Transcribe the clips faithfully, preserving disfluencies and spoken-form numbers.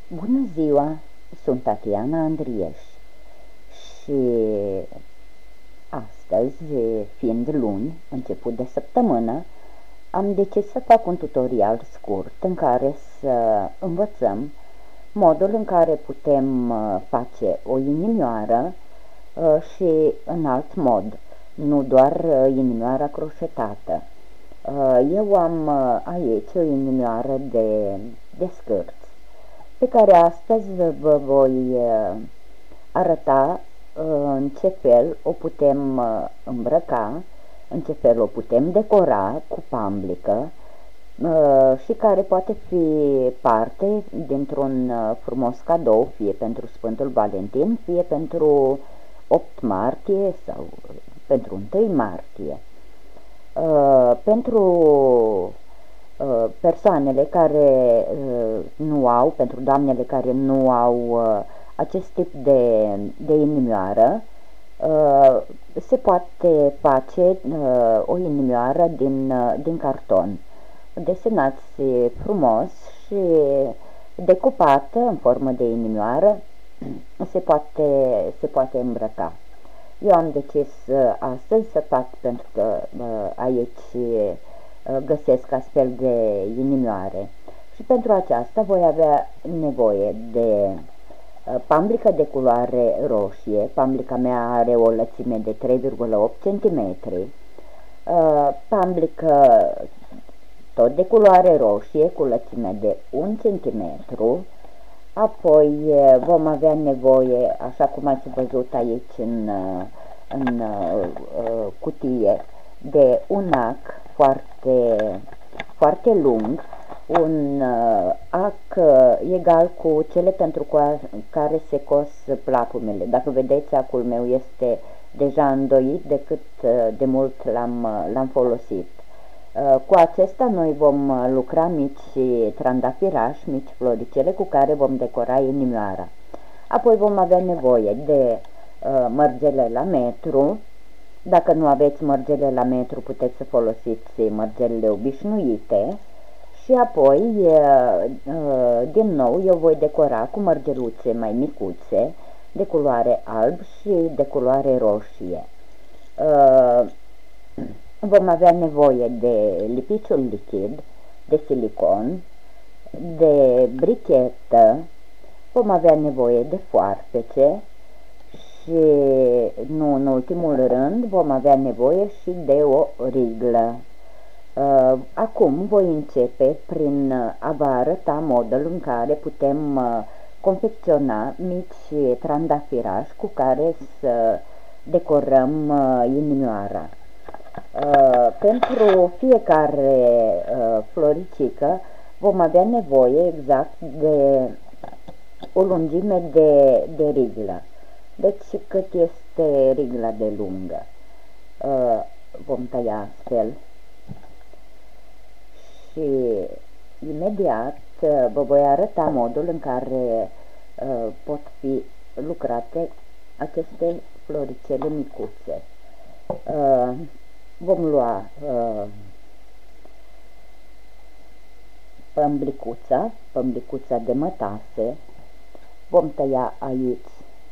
Bună ziua! Sunt Tatiana Andrieș și astăzi, fiind luni, început de săptămână, am decis să fac un tutorial scurt în care să învățăm modul în care putem face o inimioară și în alt mod, nu doar inimioara croșetată. Eu am aici o inimioară de, de scârți, pe care astăzi vă voi arăta în ce fel o putem îmbrăca, în ce fel o putem decora cu pamblică și care poate fi parte dintr-un frumos cadou, fie pentru Sfântul Valentin, fie pentru opt martie sau pentru întâi martie. Pentru persoanele care nu au, pentru doamnele care nu au acest tip de, de inimioară, se poate face o inimioară din, din carton. Desenați frumos și decupată în formă de inimioară, se poate, se poate îmbrăca. Eu am decis astăzi să fac, pentru că aici găsesc astfel de inimioare, și pentru aceasta voi avea nevoie de pamblică de culoare roșie. Pamblica mea are o lățime de trei virgulă opt centimetri, pamblică tot de culoare roșie cu lățime de un centimetru. Apoi vom avea nevoie, așa cum ați văzut aici în, în uh, cutie, de un ac foarte, foarte lung, un uh, ac egal cu cele pentru care se cos plapumele. Dacă vedeți, acul meu este deja îndoit de cât de mult l-am l-am folosit. Cu acesta noi vom lucra mici trandafirași, mici floricele cu care vom decora inimioara. Apoi vom avea nevoie de uh, mărgele la metru. Dacă nu aveți mărgele la metru, puteți să folosiți mărgelele obișnuite. Și apoi, uh, uh, din nou, eu voi decora cu mărgeluțe mai micuțe, de culoare alb și de culoare roșie. Uh, Vom avea nevoie de lipiciul lichid, de silicon, de brichetă, vom avea nevoie de foarfece și, nu în ultimul rând, vom avea nevoie și de o riglă. Acum voi începe prin a vă arăta modul în care putem confecționa mici trandafirași cu care să decorăm inimioara. Uh, pentru fiecare uh, floricică vom avea nevoie exact de o lungime de, de riglă. Deci cât este rigla de lungă. Uh, vom tăia astfel și imediat uh, vă voi arăta modul în care uh, pot fi lucrate aceste floricele micuțe. Uh, Vom lua uh, pămblicuța, pămblicuța de mătase, vom tăia aici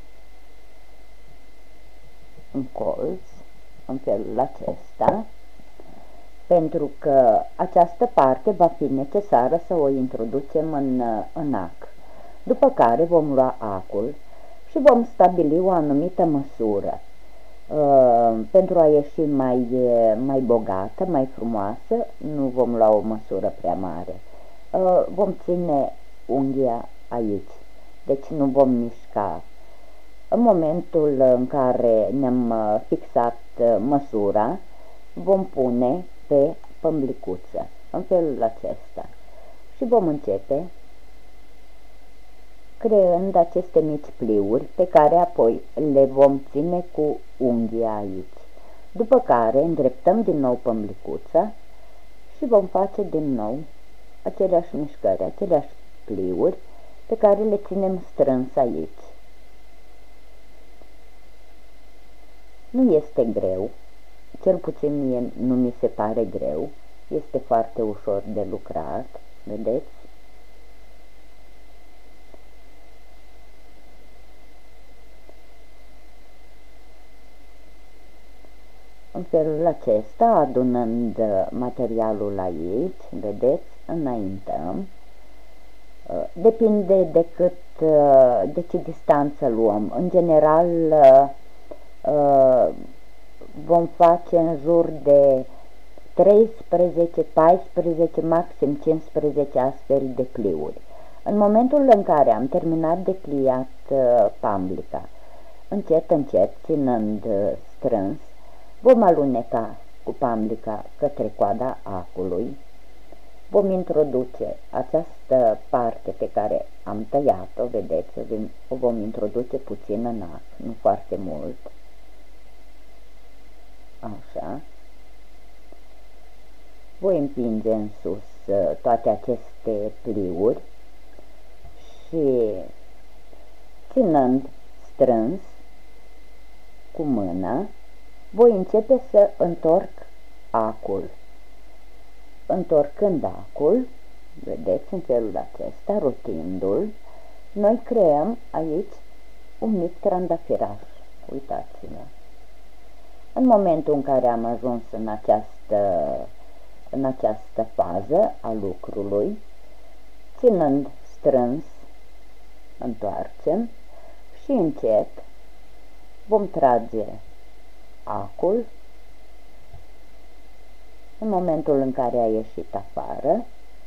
în colț, în felul acesta, pentru că această parte va fi necesară să o introducem în, în ac. După care vom lua acul și vom stabili o anumită măsură. Uh, pentru a ieși mai, mai bogată, mai frumoasă, nu vom lua o măsură prea mare. Uh, vom ține unghia aici, deci nu vom mișca. În momentul în care ne-am fixat măsura, vom pune pe pămblicuță, în felul acesta, și vom începe creând aceste mici pliuri pe care apoi le vom ține cu unghia aici. După care îndreptăm din nou pămblicuța și vom face din nou aceleași mișcări, aceleași pliuri pe care le ținem strâns aici. Nu este greu, cel puțin mie nu mi se pare greu, este foarte ușor de lucrat, vedeți? felul acesta, adunând materialul aici, vedeți, înaintăm. Depinde de cât, de ce distanță luăm. În general vom face în jur de treisprezece, paisprezece, maxim cincisprezece astfel de pliuri. În momentul în care am terminat de pliat pamblica, încet, încet, ținând strâns, vom aluneca cu pamblica către coada acului. Vom introduce această parte pe care am tăiat-o, vedeți, o vom introduce puțin în ac, nu foarte mult. Așa. Voi împinge în sus toate aceste pliuri și, ținând strâns cu mâna, voi începe să întorc acul. Întorcând acul, vedeți, în felul acesta, rotindu-l, noi creăm aici un mic trandafiraș. Uitați-vă. În momentul în care am ajuns în această, în această fază a lucrului, ținând strâns, întoarcem și încet vom trage acul. În momentul în care a ieșit afară,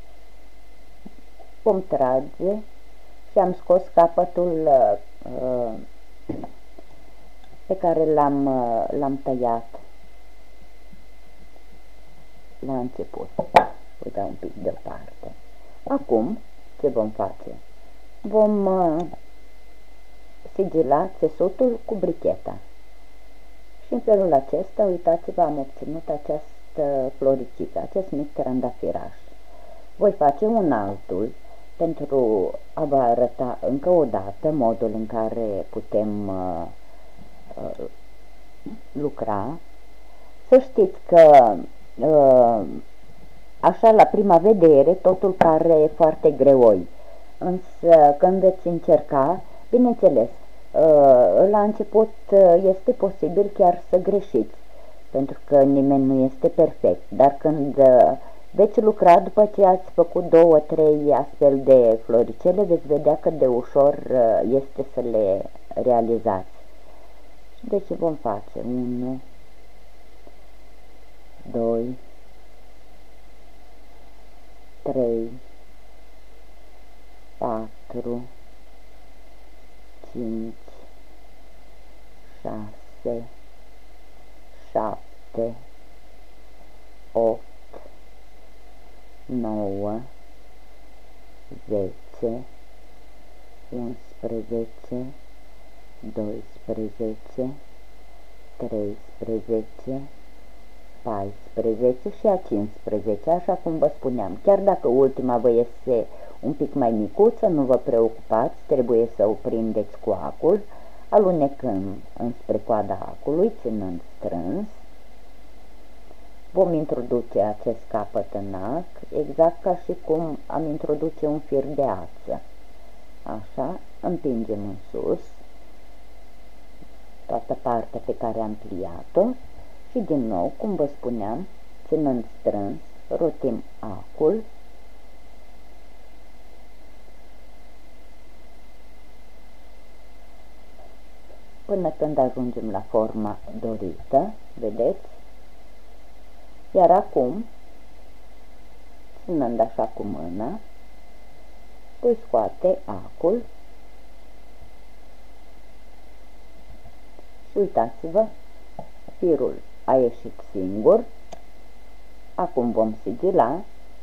vom trage și am scos capătul uh, pe care l-am uh, l-am tăiat la început. Voi da un pic deoparte. Acum, ce vom face? Vom uh, sigila țesutul cu bricheta. Și în felul acesta, uitați-vă, am obținut această floricică, acest mic trandafiraș. Voi face un altul pentru a vă arăta încă o dată modul în care putem uh, uh, lucra. Să știți că uh, așa la prima vedere totul pare foarte greoi, însă când veți încerca, bineînțeles, uh, la început uh, este posibil chiar să greșiți, pentru că nimeni nu este perfect, dar când uh, veți lucra după ce ați făcut două, trei astfel de floricele, veți vedea cât de ușor uh, este să le realizați. Deci vom face unu, doi, trei, patru, cinci, șase, șapte, opt, nouă, zece, unsprezece, doisprezece, treisprezece, paisprezece și a cincisprezece, așa cum vă spuneam. Chiar dacă ultima vă iese un pic mai micuță, nu vă preocupați, trebuie să o prindeți cu acul, alunecând înspre coada acului, ținând strâns. Vom introduce acest capăt în ac, exact ca și cum am introduce un fir de ață. Așa, împingem în sus toată partea pe care am pliat-o și din nou, cum vă spuneam, ținând strâns, rotim acul până când ajungem la forma dorită, vedeți? Iar acum, ținând așa cu mâna, voi scoate acul și uitați-vă, firul a ieșit singur. Acum vom sigila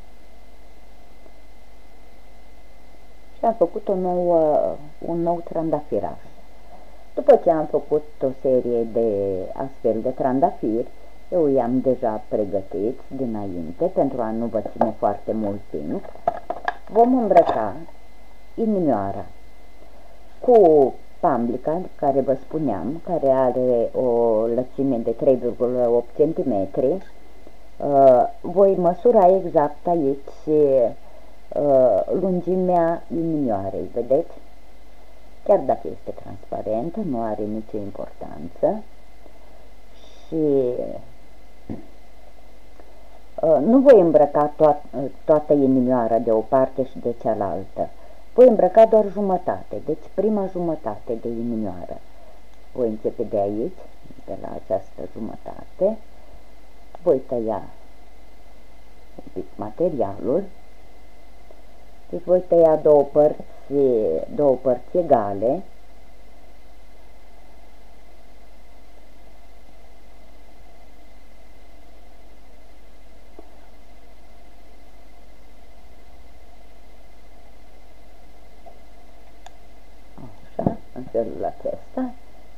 și am făcut o nouă, un nou trandafiraș. După ce am făcut o serie de astfel de trandafiri, eu i-am deja pregătit dinainte pentru a nu vă ține foarte mult timp, vom îmbrăca inimioara cu pamblica care vă spuneam, care are o lățime de trei virgulă opt centimetri. Voi măsura exact aici lungimea inimioarei, vedeți? Chiar dacă este transparentă, nu are nicio importanță. Și Nu voi îmbrăca toat, toată inimioara de o parte și de cealaltă. Voi îmbrăca doar jumătate, deci prima jumătate de inimioară. Voi începe de aici, de la această jumătate. Voi tăia un pic materialul. Deci voi tăia două părți, două părți egale. Așa, în felul acesta.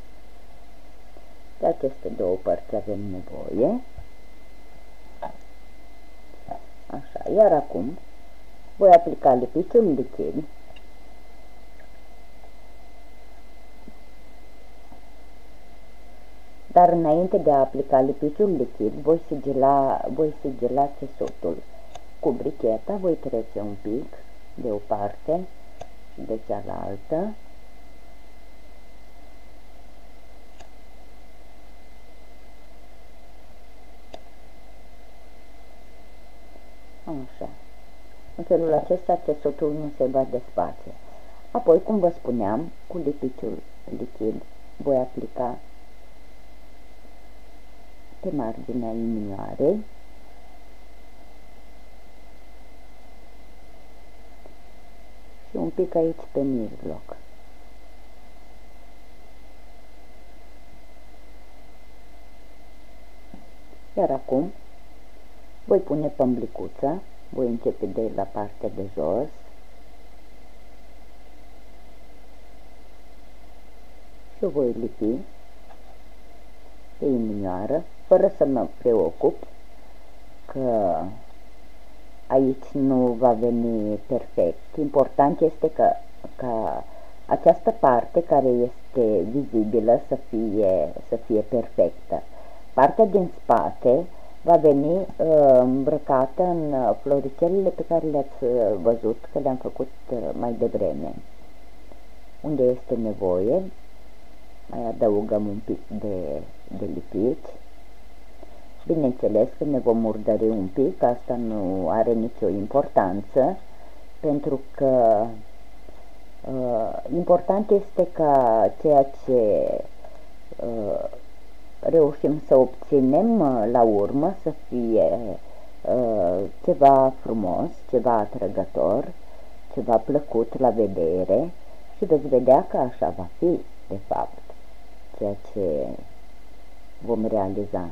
De aceste două părți avem nevoie. Așa, iar acum voi aplica lipiciul lichid. Dar înainte de a aplica lipiciul lichid, voi sigila, voi sigila țesutul. Cu bricheta voi trece un pic de o parte și de cealaltă. Așa. În felul acesta țesutul nu se va desface. Apoi, cum vă spuneam, cu lipiciul lichid voi aplica pe marginea inimioarei și un pic aici pe mijloc. Iar acum voi pune pămblicuța, voi începe de la partea de jos și o voi lipi pe inimioară, fără să mă preocup că aici nu va veni perfect. Important este că, ca această parte care este vizibilă să fie, să fie perfectă. Partea din spate va veni uh, îmbrăcată în floricelele pe care le-ați văzut că le-am făcut uh, mai devreme. Unde este nevoie, mai adăugăm un pic de, de lipici. Bineînțeles că ne vom murdări un pic, asta nu are nicio importanță, pentru că uh, important este ca ceea ce uh, reușim să obținem uh, la urmă să fie uh, ceva frumos, ceva atrăgător, ceva plăcut la vedere și veți vedea că așa va fi, de fapt, ceea ce vom realiza.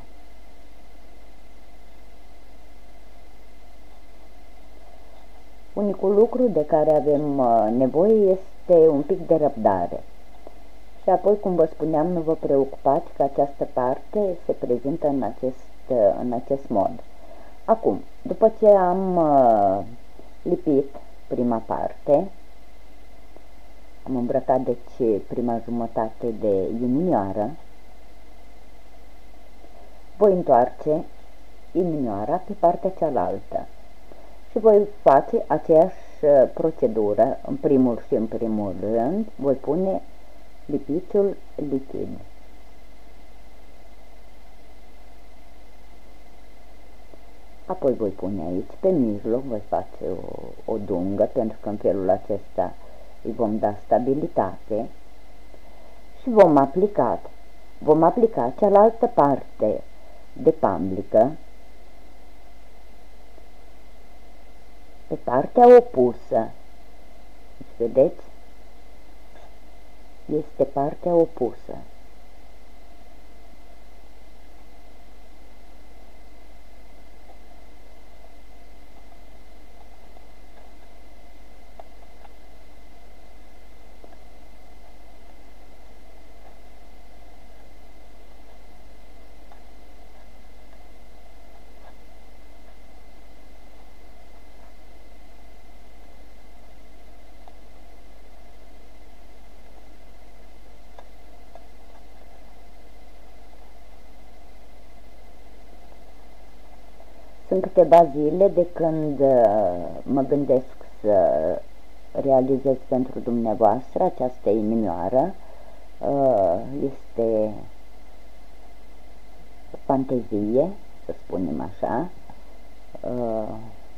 Unicul lucru de care avem nevoie este un pic de răbdare. Și apoi, cum vă spuneam, nu vă preocupați că această parte se prezintă în acest, în acest mod. Acum, după ce am lipit prima parte, am îmbrăcat deci prima jumătate de inimioară, voi întoarce inimioara pe partea cealaltă și voi face aceeași procedură. În primul și în primul rând voi pune lipiciul lichid. Apoi voi pune aici pe mijloc, voi face o, o dungă, pentru că în felul acesta îi vom da stabilitate și vom aplica, vom aplica cealaltă parte de pamblică pe partea opusă. Deci, vedeți? Este partea opusă. Sunt câteva zile de când mă gândesc să realizez pentru dumneavoastră această inimioară. Este fantezie, să spunem așa, Uh,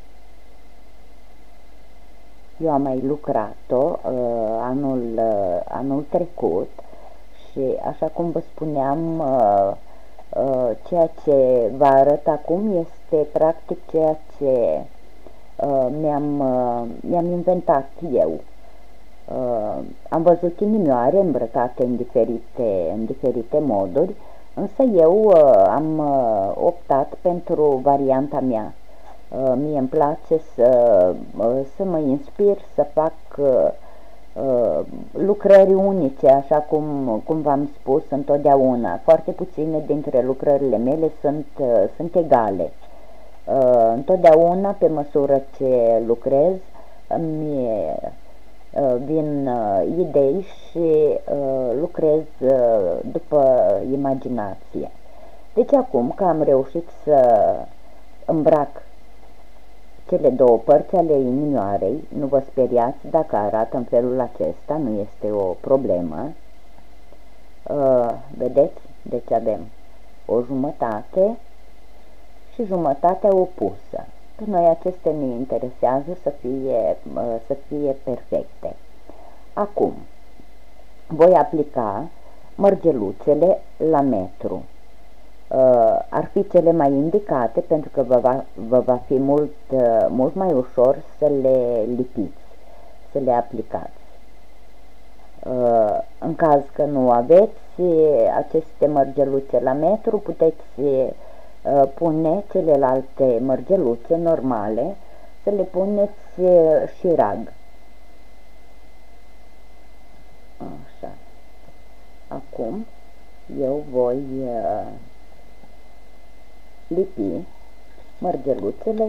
eu am mai lucrat-o uh, anul, uh, anul trecut și, așa cum vă spuneam, uh, uh, ceea ce vă arăt acum este practic ceea ce uh, mi-am uh, mi-am inventat eu. Uh, am văzut inimioare îmbrăcate în diferite, în diferite moduri, însă eu uh, am uh, optat pentru varianta mea. Uh, mie îmi place să, uh, să mă inspir, să fac uh, uh, lucrări unice, așa cum, cum v-am spus întotdeauna. Foarte puține dintre lucrările mele sunt, uh, sunt egale. Uh, întotdeauna, pe măsură ce lucrez, îmi uh, vin uh, idei și uh, lucrez uh, după imaginație. Deci acum că am reușit să îmbrac cele două părți ale inimioarei, nu vă speriați dacă arată în felul acesta, nu este o problemă. Uh, vedeți? Deci avem o jumătate și jumătatea opusă. Pe noi acestea ne interesează să fie, uh, să fie perfecte. Acum, voi aplica mărgeluțele la metru. Uh, ar fi cele mai indicate pentru că vă va, vă va fi mult, uh, mult mai ușor să le lipiți, să le aplicați. Uh, în caz că nu aveți aceste mărgeluțe la metru, puteți uh, pune celelalte mărgeluțe normale, să le puneți uh, șirag. Așa. Acum eu voi uh, lipi mărgeluțele.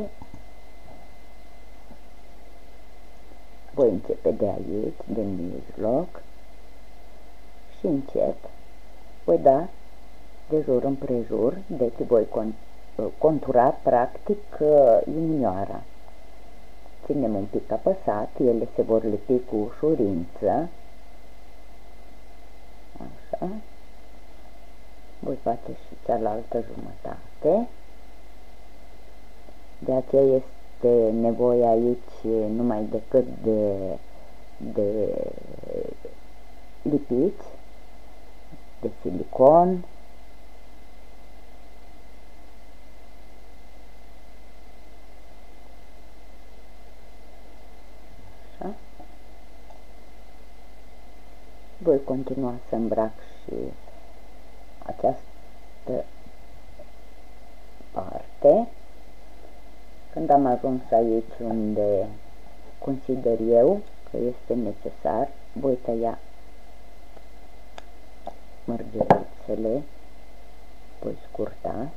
Voi începe de aici, din mijloc, și încet voi da de jur împrejur, deci voi contura practic inimioara. Ținem un pic apăsat, ele se vor lipi cu ușurință. Așa. Voi face și cealaltă jumătate. De aceea este nevoie aici numai decât de, de lipici, de silicon. Așa. Voi continua să îmbrac și această parte. Când am ajuns aici unde consider eu că este necesar, voi tăia mărgeluțele, voi scurta.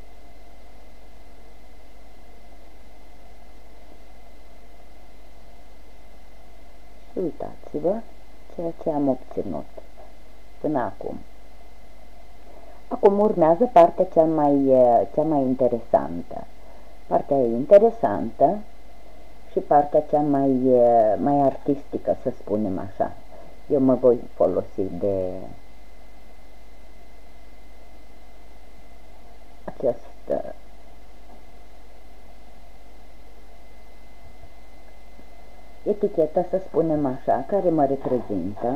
Și uitați-vă ceea ce am obținut până acum. Acum urmează partea cea mai, cea mai interesantă. Partea interesantă și partea cea mai, mai artistică, să spunem așa. Eu mă voi folosi de această etichetă, să spunem așa, care mă reprezintă,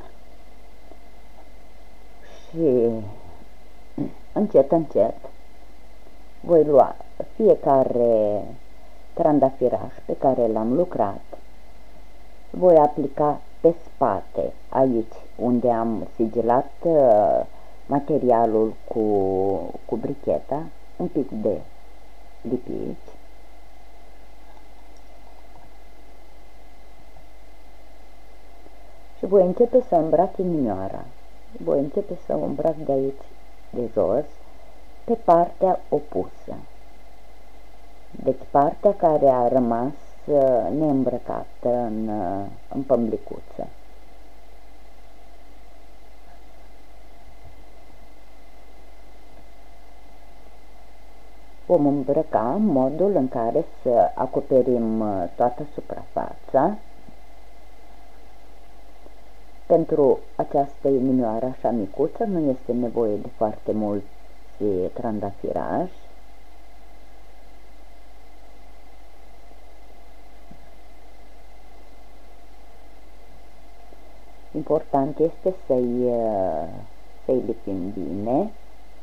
și încet, încet voi lua fiecare trandafiraș pe care l-am lucrat, voi aplica pe spate, aici unde am sigilat uh, materialul cu, cu bricheta, un pic de lipici. Și voi începe să îmbrac inimioara. Voi începe să o îmbrac de aici, de jos, pe partea opusă. Deci partea care a rămas neîmbrăcată în, în pămblicuță. Vom îmbrăca în modul în care să acoperim toată suprafața. Pentru această inimioară așa micuță nu este nevoie de foarte mulți trandafirași. Important este să-i să-i lipim bine.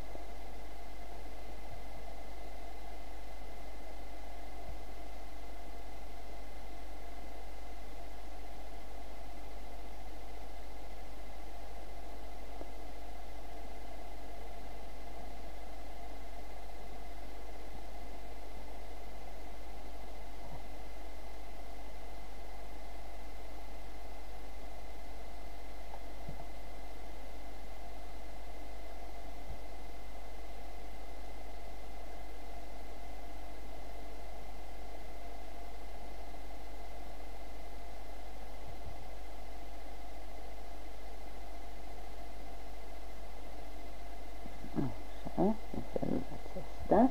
Așa, în felul acesta.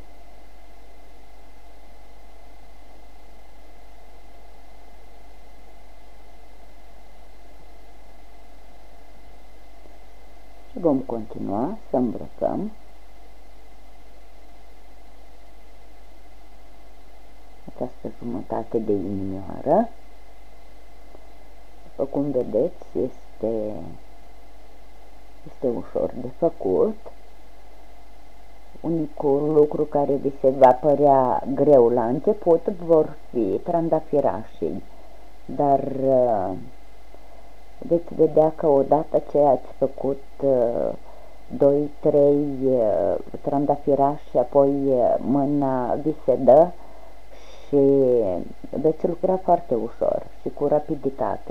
Și vom continua să îmbrăcăm această jumătate de inimioară. După cum vedeți, este, este ușor de făcut. Unicul lucru care vi se va părea greu la început vor fi trandafirașii, dar veți vedea că odată ce ați făcut doi trei trandafirași, apoi mâna vi se dă și veți lucra foarte ușor și cu rapiditate.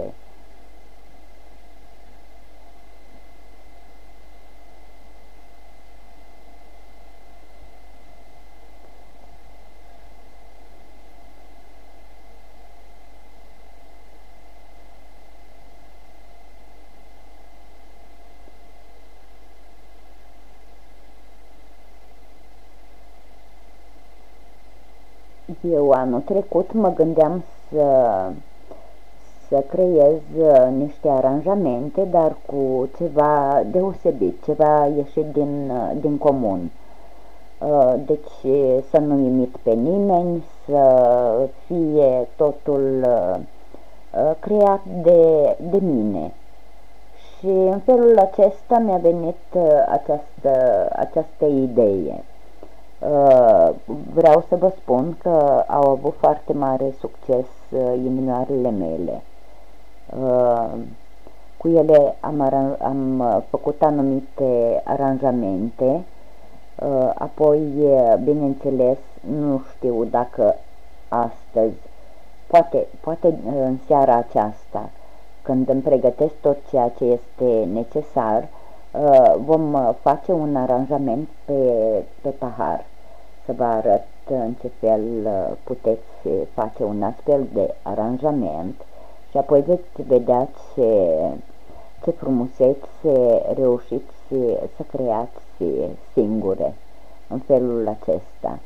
Eu anul trecut mă gândeam să, să creez niște aranjamente, dar cu ceva deosebit, ceva ieșit din, din comun. Deci să nu imit pe nimeni, să fie totul creat de, de mine. Și în felul acesta mi-a venit această, această idee. Uh, vreau să vă spun că au avut foarte mare succes uh, inimioarele mele. Uh, cu ele am, am făcut anumite aranjamente, uh, apoi, bineînțeles, nu știu dacă astăzi, poate, poate în seara aceasta, când îmi pregătesc tot ceea ce este necesar, vom face un aranjament pe, pe pahar, să vă arăt în ce fel puteți face un astfel de aranjament și apoi veți vedea ce, ce frumusețe reușiți să creați singure în felul acesta.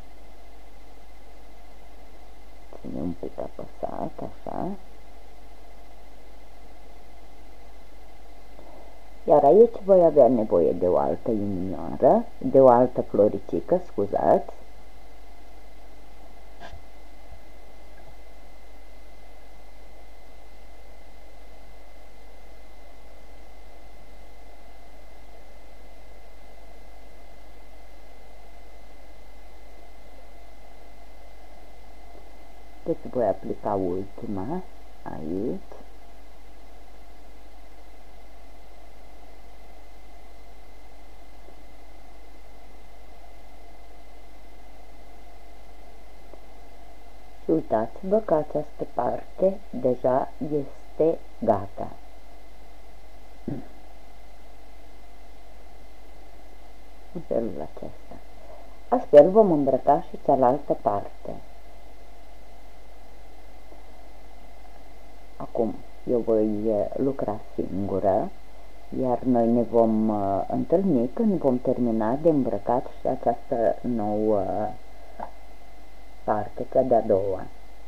Ține un pic apăsat, așa. Iar aici voi avea nevoie de o altă inimioară, de o altă floricică, scuzați. Deci voi aplica ultima aici. Și uitați-vă că această parte deja este gata. În felul acesta. Astfel vom îmbrăca și cealaltă parte. Acum eu voi lucra singură, iar noi ne vom întâlni când vom termina de îmbrăcat și această nouă parte, cea de-a doua.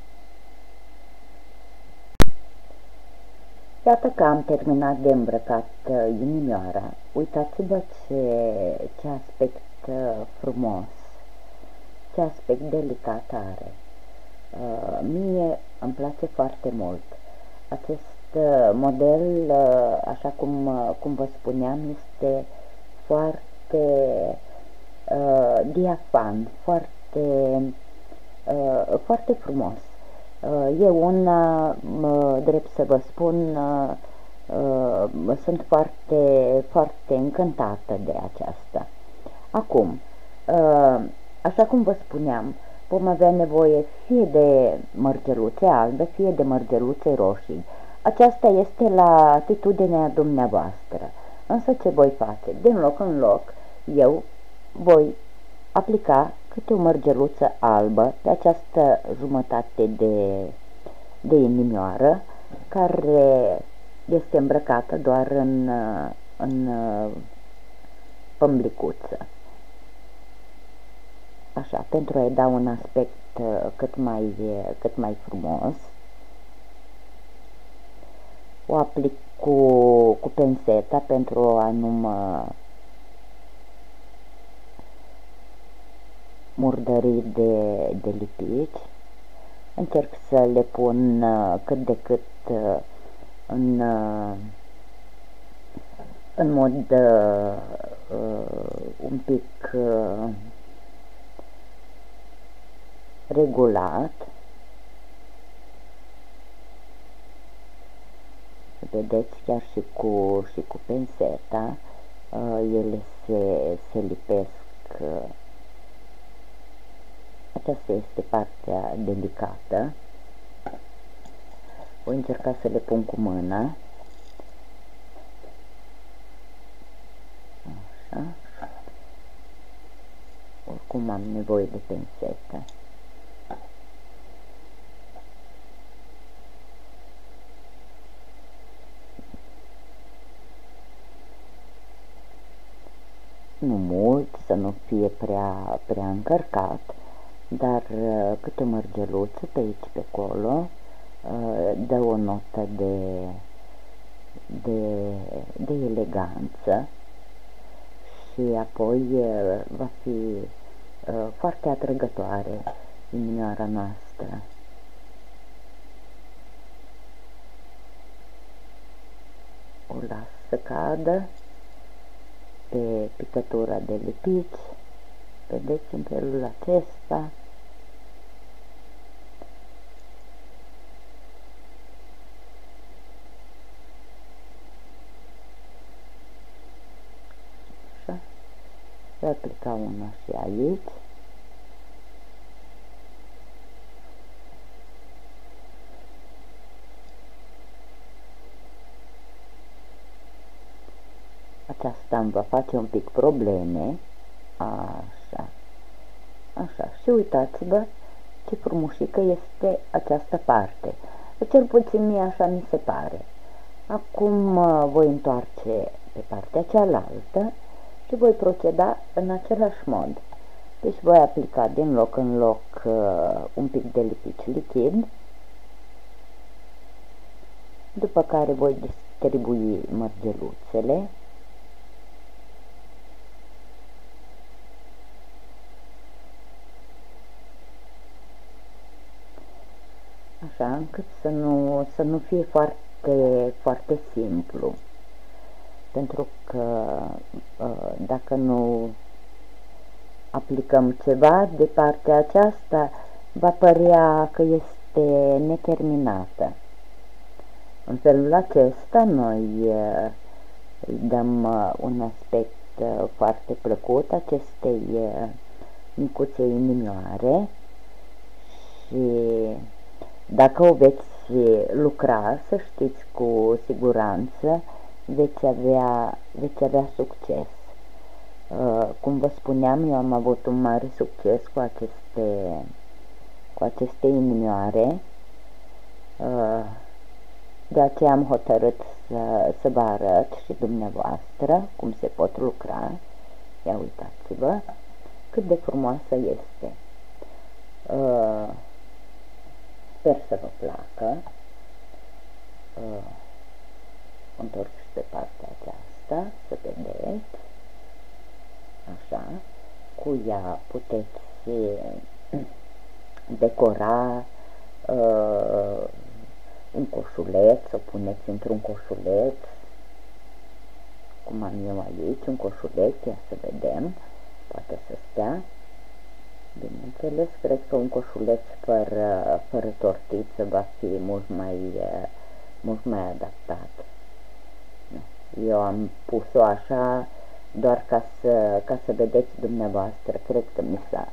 Iată că am terminat de îmbrăcat inimioara. Uitați-vă ce, ce aspect frumos, ce aspect delicat are. Uh, mie îmi place foarte mult. Acest uh, model, uh, așa cum, uh, cum vă spuneam, este foarte uh, diafan, foarte, uh, foarte frumos. Uh, eu una, uh, drept să vă spun, uh, uh, sunt foarte, foarte încântată de aceasta. Acum, uh, așa cum vă spuneam, vom avea nevoie fie de mărgeluțe albe, fie de mărgeluțe roșii. Aceasta este la atitudinea dumneavoastră. Însă ce voi face? Din loc în loc, eu voi aplica câte o mărgeluță albă pe această jumătate de, de inimioară, care este îmbrăcată doar în, în pămblicuță. Așa, pentru a-i da un aspect cât mai, cât mai frumos. O aplic cu, cu penseta pentru a nu mă murdări de, de lipici. Încerc să le pun cât de cât în, în mod uh, un pic uh, regulat. Vedeți, chiar și cu, și cu penseta uh, ele se, se lipesc. Uh, aceasta este partea delicată. Voi încerca să le pun cu mâna. Așa. Oricum am nevoie de pensetă. Nu mult, să nu fie prea, prea încărcat, dar câte o mărgeluță pe aici, pe acolo, dă o notă de, de, de eleganță și apoi va fi foarte atrăgătoare inimioara noastră. O las să cadă pe picătura de lipici. Vedeți, în felul acesta așa. Voi aplica una și aici. Aceasta îmi va face un pic probleme. Așa. Așa. Și uitați-vă ce frumușică este această parte. Cel puțin mie așa mi se pare. Acum voi întoarce pe partea cealaltă și voi proceda în același mod. Deci voi aplica din loc în loc uh, un pic de lipici lichid, după care voi distribui mărgeluțele. Așa, încât să nu, să nu fie foarte, foarte simplu. Pentru că dacă nu aplicăm ceva de partea aceasta, va părea că este neterminată. În felul acesta noi îi dăm un aspect foarte plăcut acestei micuțe inimioare și dacă o veți lucra, să știți cu siguranță veți avea, veți avea succes. Uh, cum vă spuneam, eu am avut un mare succes cu aceste, cu aceste inimioare. Uh, de aceea am hotărât să, să vă arăt și dumneavoastră cum se pot lucra. Ia uitați-vă cât de frumoasă este. Uh, Sper să vă placă. Uh, întorc și pe partea aceasta, să vedeți. Așa. Cu ea puteți decora uh, un coșuleț, o puneți într-un coșuleț, cum am eu aici, un coșuleț, ia să vedem, poate să stea. Bineînțeles, cred că un coșuleț fără, fără tortiță va fi mult mai, mult mai adaptat. Eu am pus-o așa doar ca să, ca să vedeți dumneavoastră. Cred că mi s-a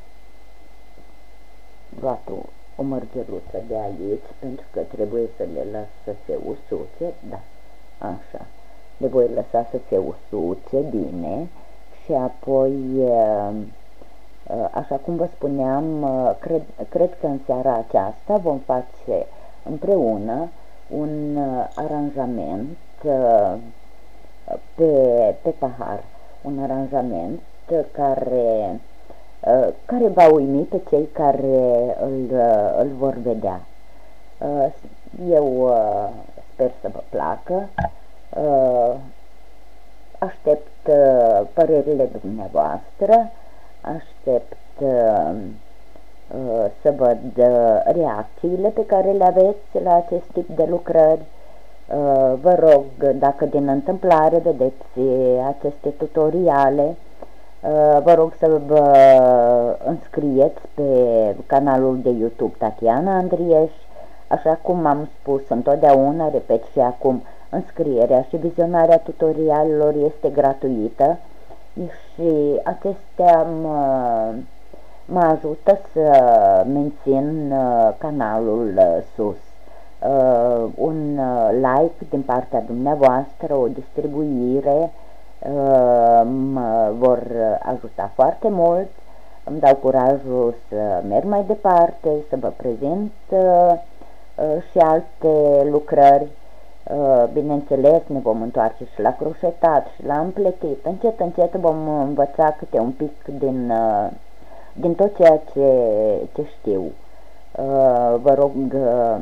luat o, o mărgeluță de aici, pentru că trebuie să le las să se usuce, da, așa. Le voi lăsa să se usuce bine și apoi, așa cum vă spuneam, cred, cred că în seara aceasta vom face împreună un aranjament pe, pe pahar, un aranjament care, care va uimi pe cei care îl, îl vor vedea. Eu sper să vă placă, aștept părerile dumneavoastră, aștept să văd reacțiile pe care le aveți la acest tip de lucrări. Vă rog, dacă din întâmplare vedeți aceste tutoriale, vă rog să vă înscrieți pe canalul de YouTube Tatiana Andrieș. Așa cum am spus întotdeauna, repet și acum, înscrierea și vizionarea tutorialelor este gratuită și acestea mă, mă ajută să mențin canalul sus. Uh, un like din partea dumneavoastră, o distribuire uh, mă vor ajuta foarte mult, îmi dau curajul să merg mai departe, să vă prezint uh, uh, și alte lucrări. Uh, bineînțeles, ne vom întoarce și la croșetat și la împletit. Încet, încet vom învăța câte un pic din, uh, din tot ceea ce, ce știu. Uh, vă rog uh,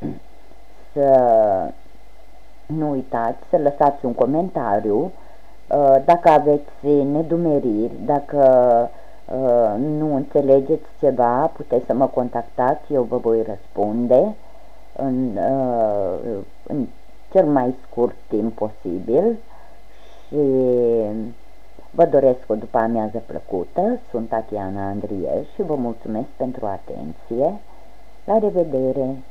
să nu uitați să lăsați un comentariu dacă aveți nedumeriri, dacă nu înțelegeți ceva, puteți să mă contactați, eu vă voi răspunde în, în cel mai scurt timp posibil și vă doresc o după amiază plăcută. Sunt Tatiana Andrieș și vă mulțumesc pentru atenție. La revedere!